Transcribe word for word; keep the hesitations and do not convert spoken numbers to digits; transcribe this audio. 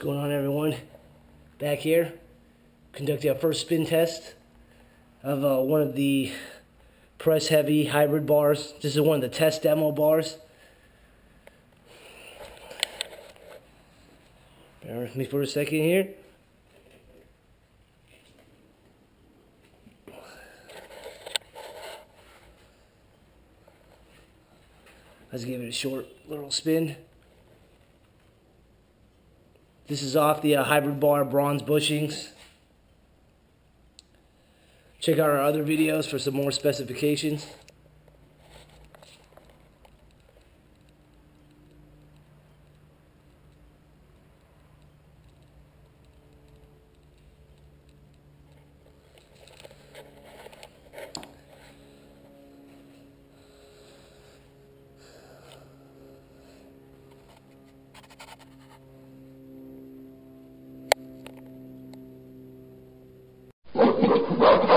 What's going on, everyone? Back here, conducting our first spin test of uh, one of the press heavy hybrid bars. This is one of the test demo bars. Bear with me for a second here. Let's give it a short little spin. This is off the uh, hybrid bar bronze bushings. Check out our other videos for some more specifications. Well,